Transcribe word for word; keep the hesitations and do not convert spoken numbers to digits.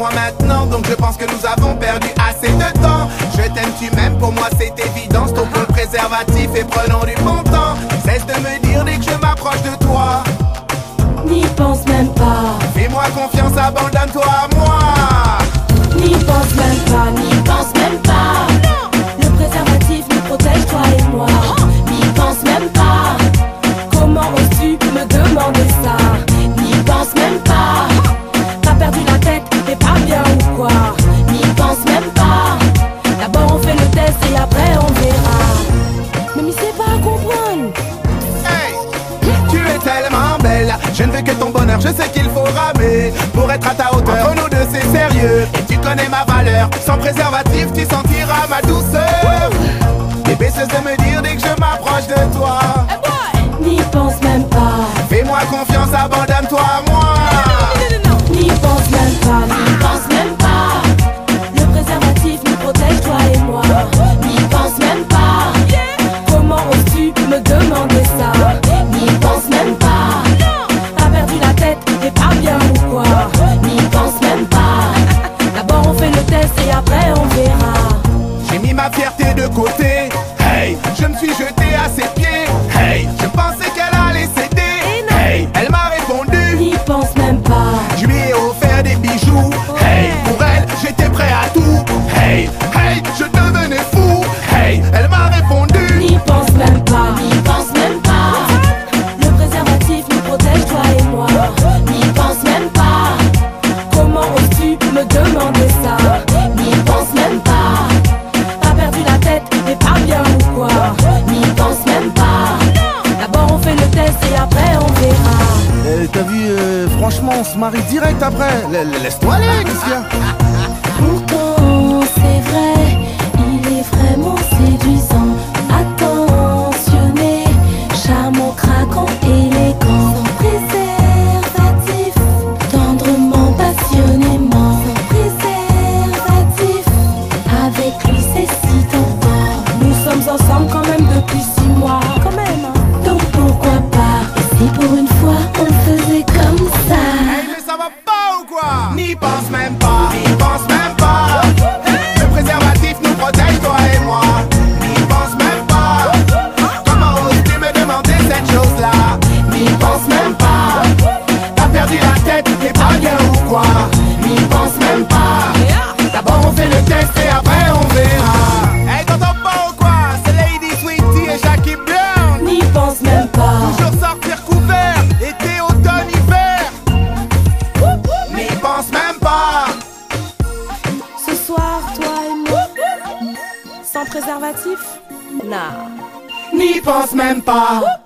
moi maintenant, donc je pense que nous avons perdu assez de temps. Je t'aime, tu m'aimes, pour moi c'est évident. Stoppons le préservatif et prenons du bon temps. Cesse de me dire dès que je m'approche de toi. N'y pense même pas. Fais-moi confiance, abandonne-toi à moi. N'y pense même pas, n'y pense même pas. Le préservatif nous protège, toi et moi. N'y pense même pas. Comment oses-tu me demander ça? N'y pense même pas. T'as perdu la tête, t'es pas bien ou quoi? N'y pense même pas. D'abord on fait le test et après on verra. Mais m'y sais pas comprendre. Hey, tu es tellement belle, je ne veux que ton bonheur, je sais qu'il faut ramer. Pour être à ta hauteur, entre nous deux c'est sérieux. Et tu connais ma valeur, sans préservatif tu sentiras ma douceur. Bébé cesse de me dire dès que je m'approche de toi. N'y pense même pas. Fais-moi confiance, abandonne-toi à moi. N'y pense même pas, n'y pense même pas. Le préservatif nous protège, toi et moi. N'y pense même pas. Comment oses-tu me demander ça? N'y pense même pas. T'as perdu la tête, t'es pas bien ou quoi? N'y pense même pas. D'abord on fait le test et après on verra. J'ai mis ma fierté de côté. Hey, je me suis jeté à ses pieds. Hey, je pensais qu'elle allait céder. Hey, elle m'a répondu. N'y pense même pas. Je lui ai offert des bijoux. Hey, pour elle, j'étais prêt à tout. Hey, hey, je devenais fou. Hey, elle m'a répondu. N'y pense même pas, n'y pense même pas. Le préservatif nous protège, toi et moi. N'y pense même pas. Comment oses-tu me demander ça? N'y pense même pas. T'as perdu la tête, t'es pas bien ou quoi? N'y pense même pas. D'abord on fait le test et après on verra. Eh, t'as vu, euh, franchement, on se marie direct après. La- Laisse-toi aller, qu'est-ce qu'il y a? Pourtant c'est vrai, il est vraiment séduisant, attentionné, charmant, craquant, élégant, sans préservatif, tendrement, passionnément, sans préservatif, avec lui c'est si tentant. Nous sommes ensemble quand même depuis six mois, quand même, hein. Donc pourquoi pas, et si pour une fois on le faisait comme ça? Hey, mais ça va pas ou quoi? N'y pense même pas, n'y pense même pas. Le préservatif nous protège, toi et moi. N'y pense même pas. Comment oses-tu me demander cette chose-là? N'y pense même pas. T'as perdu la tête, t'es pas bien ou quoi? N'y pense même pas. D'abord on fait le test et après on verra. Hey, t'entends pas ou quoi? C'est Lady Sweetie et Jackie Brown. N'y pense même pas. Toujours sortir couvert, été, automne, hiver. N'y pense même pas. Ce soir, toi et moi, sans préservatif? Nah. N'y pense même pas.